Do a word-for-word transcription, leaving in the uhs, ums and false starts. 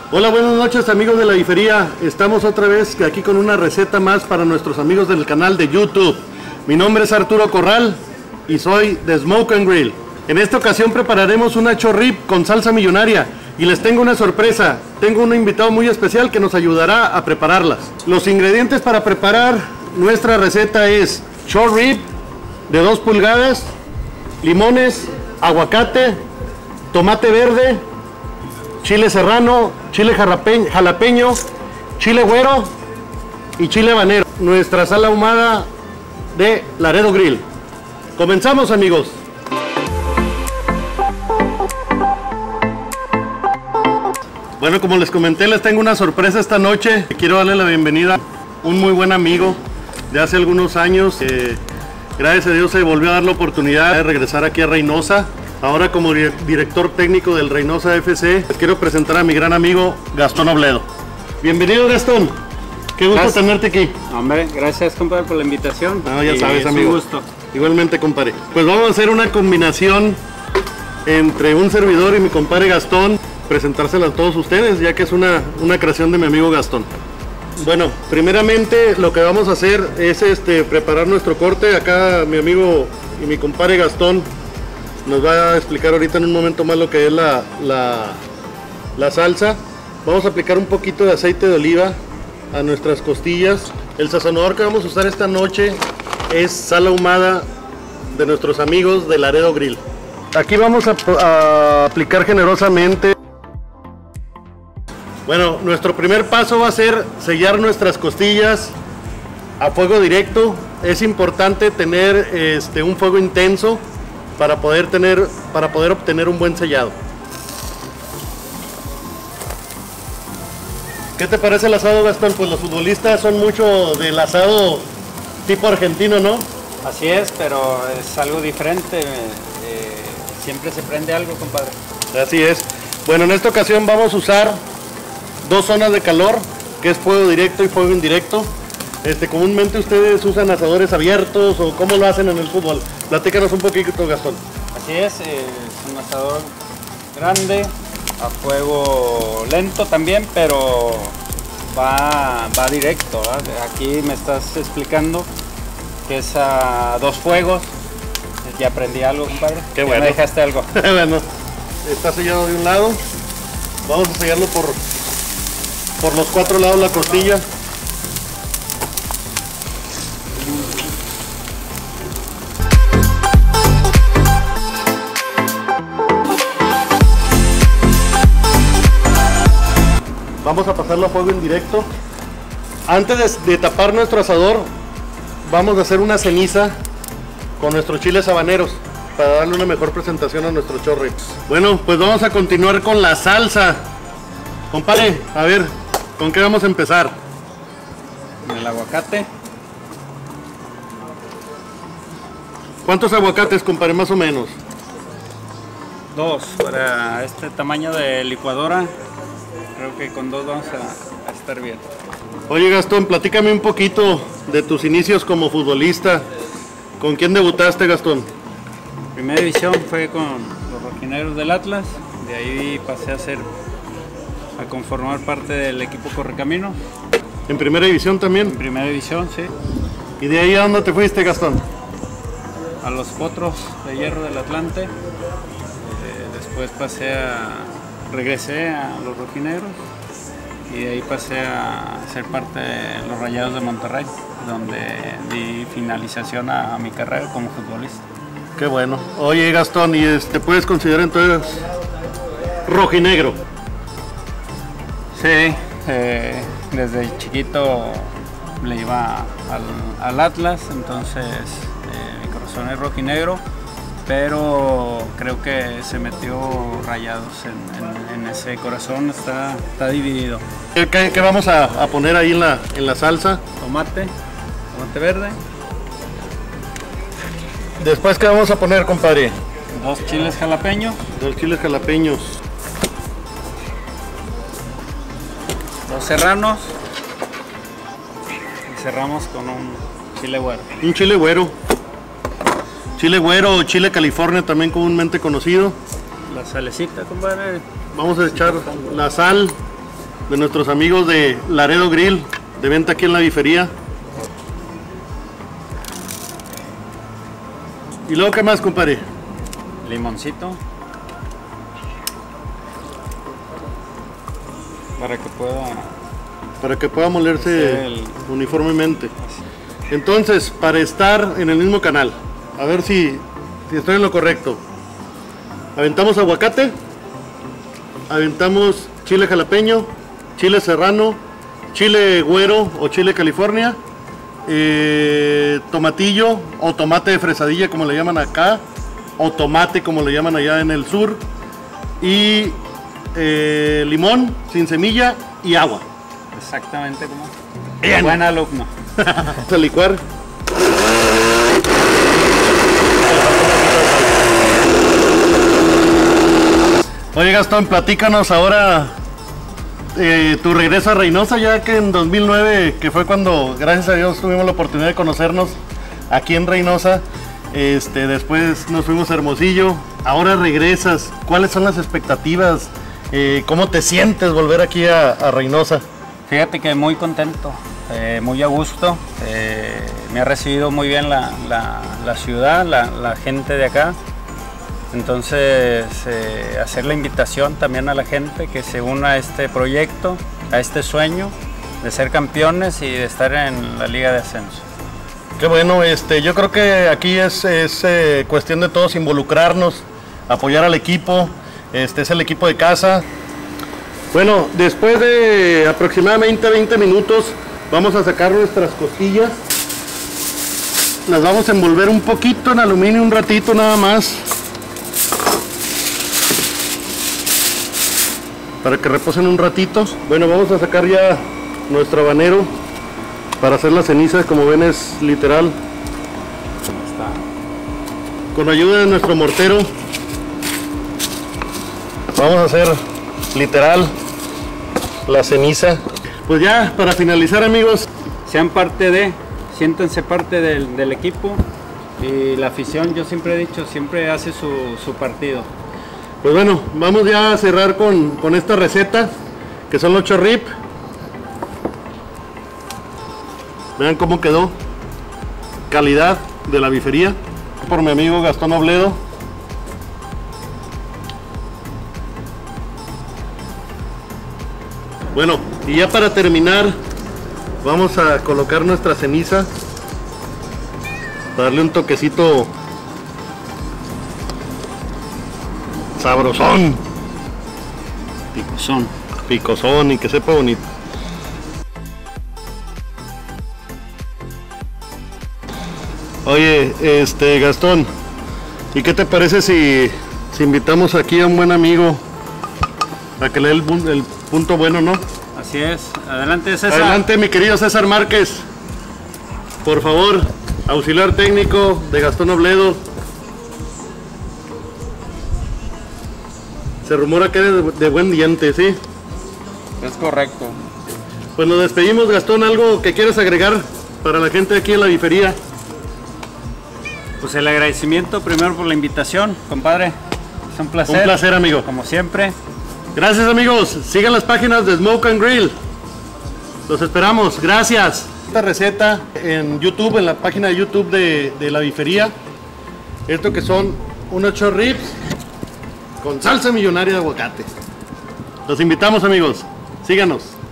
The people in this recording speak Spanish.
Hola, buenas noches amigos de La Bifería. Estamos otra vez aquí con una receta más para nuestros amigos del canal de YouTube. Mi nombre es Arturo Corral y soy de Smoke and Grill. En esta ocasión prepararemos una chorrip con salsa millonaria y les tengo una sorpresa. Tengo un invitado muy especial que nos ayudará a prepararlas. Los ingredientes para preparar nuestra receta es chorrip de dos pulgadas, limones, aguacate, tomate verde, chile serrano, chile jalapeño, chile güero y chile habanero. Nuestra sal ahumada de Laredo Grill. Comenzamos, amigos. Bueno, como les comenté, les tengo una sorpresa esta noche. Quiero darle la bienvenida a un muy buen amigo de hace algunos años. Eh, gracias a Dios se volvió a dar la oportunidad de regresar aquí a Reynosa. Ahora como director técnico del Reynosa F C, les quiero presentar a mi gran amigo Gastón Obledo. Bienvenido, Gastón. Qué gusto gracias. tenerte aquí. Hombre, gracias, compadre, por la invitación. No, ya y sabes, amigo. Un gusto. Igualmente, compadre. Pues vamos a hacer una combinación entre un servidor y mi compadre Gastón, presentársela a todos ustedes, ya que es una, una creación de mi amigo Gastón. Bueno, primeramente lo que vamos a hacer es este, preparar nuestro corte. Acá mi amigo y mi compadre Gastón nos va a explicar ahorita en un momento más lo que es la, la, la salsa. Vamos a aplicar un poquito de aceite de oliva a nuestras costillas. El sazonador que vamos a usar esta noche es sal ahumada de nuestros amigos de Laredo Grill. Aquí vamos a, a aplicar generosamente. Bueno, nuestro primer paso va a ser sellar nuestras costillas a fuego directo. Es importante tener este, un fuego intenso para poder tener, para poder obtener un buen sellado. ¿Qué te parece el asado, Gastón? Pues los futbolistas son mucho del asado tipo argentino, ¿no? Así es, pero es algo diferente. Eh, siempre se prende algo, compadre. Así es. Bueno, en esta ocasión vamos a usar dos zonas de calor, que es fuego directo y fuego indirecto. Este, comúnmente ustedes usan asadores abiertos o cómo lo hacen en el fútbol. Platícanos un poquito, Gastón. Así es, eh, es un asador grande, a fuego lento también, pero va, va directo, ¿verdad? Aquí me estás explicando que es a dos fuegos. Ya aprendí algo, compadre. Qué bueno. Me dejaste algo. Bueno, está sellado de un lado. Vamos a sellarlo por, por los cuatro lados la costilla. Vamos a pasarlo a fuego indirecto. Antes de, de tapar nuestro asador, vamos a hacer una ceniza con nuestros chiles habaneros para darle una mejor presentación a nuestro chorrip. Bueno, pues vamos a continuar con la salsa. Compadre, a ver, ¿con qué vamos a empezar? El aguacate. ¿Cuántos aguacates, compadre, más o menos? Dos, para este tamaño de licuadora. Creo que con dos vamos a, a estar bien. Oye, Gastón, platícame un poquito de tus inicios como futbolista. ¿Con quién debutaste, Gastón? Primera división fue con los Rojinegros del Atlas. De ahí pasé a ser, a conformar parte del equipo Correcaminos. ¿En primera división también? En primera división, sí. ¿Y de ahí a dónde te fuiste, Gastón? A los Potros de Hierro del Atlante. Eh, después pasé a... regresé a los Rojinegros y de ahí pasé a ser parte de los Rayados de Monterrey, donde di finalización a, a mi carrera como futbolista. Qué bueno. Oye, Gastón, ¿y te puedes considerar entonces rojinegro? Sí, eh, desde chiquito le iba al, al Atlas, entonces eh, mi corazón es rojinegro. Pero creo que se metió Rayados en, en, en ese corazón, está, está dividido. ¿Qué, qué vamos a, a poner ahí en la, en la salsa? Tomate, tomate verde. Después, ¿qué vamos a poner, compadre? Dos chiles jalapeños. Dos chiles jalapeños. Dos serranos. Y cerramos con un chile güero. Un chile güero. Chile güero o chile California, también comúnmente conocido. La salecita, compadre. Vamos a echar la sal. de nuestros amigos de Laredo Grill, de venta aquí en la bifería. ¿Y luego qué más, compadre? Limoncito. Para que pueda... Para que pueda molerse el... uniformemente. Entonces, para estar en el mismo canal, a ver si, si estoy en lo correcto. Aventamos aguacate, aventamos chile jalapeño, chile serrano, chile güero o chile California, eh, tomatillo o tomate de fresadilla como le llaman acá, o tomate como le llaman allá en el sur, y eh, limón sin semilla y agua. Exactamente como Bien. Buen alumno. Vamos a licuar. Oye, Gastón, platícanos ahora eh, tu regreso a Reynosa, ya que en dos mil nueve, que fue cuando, gracias a Dios, tuvimos la oportunidad de conocernos aquí en Reynosa. Este, después nos fuimos a Hermosillo, ahora regresas. ¿Cuáles son las expectativas? Eh, ¿Cómo te sientes volver aquí a, a Reynosa? Fíjate que muy contento, eh, muy a gusto. Eh, me ha recibido muy bien la, la, la ciudad, la, la gente de acá. Entonces, eh, hacer la invitación también a la gente que se una a este proyecto, a este sueño de ser campeones y de estar en la Liga de Ascenso. Qué bueno, este, yo creo que aquí es, es eh, cuestión de todos involucrarnos, apoyar al equipo, este es el equipo de casa. Bueno, después de aproximadamente veinte minutos vamos a sacar nuestras costillas. Las vamos a envolver un poquito en aluminio, un ratito nada más, para que reposen un ratito. Bueno, vamos a sacar ya nuestro habanero para hacer la ceniza. Como ven, es literal. Con ayuda de nuestro mortero vamos a hacer literal la ceniza. Pues ya para finalizar, amigos, Sean parte de, siéntense parte del, del equipo, y la afición, yo siempre he dicho, siempre hace su, su partido. Pues bueno, vamos ya a cerrar con, con esta receta, que son los chorrip. Vean cómo quedó. Calidad de la bifería. Por mi amigo Gastón Obledo. Bueno, y ya para terminar, vamos a colocar nuestra ceniza, para darle un toquecito sabrosón, Picosón. picosón y que sepa bonito. Oye, este Gastón, ¿y qué te parece si, si invitamos aquí a un buen amigo a que le dé el, el punto bueno, ¿no? Así es. Adelante, César. Adelante, mi querido César Márquez. Por favor, auxiliar técnico de Gastón Obledo. Se rumora que eres de buen diente, ¿sí? Es correcto. Pues nos despedimos, Gastón. ¿Algo que quieras agregar para la gente aquí en la bifería? Pues el agradecimiento primero por la invitación, compadre. Es un placer. Un placer, amigo. Como siempre. Gracias, amigos. Sigan las páginas de Smoke and Grill. Los esperamos. Gracias. Esta receta en YouTube, en la página de YouTube de, de la bifería. Esto que son unos chorrips con salsa millonaria de aguacate. Los invitamos, amigos. Síganos.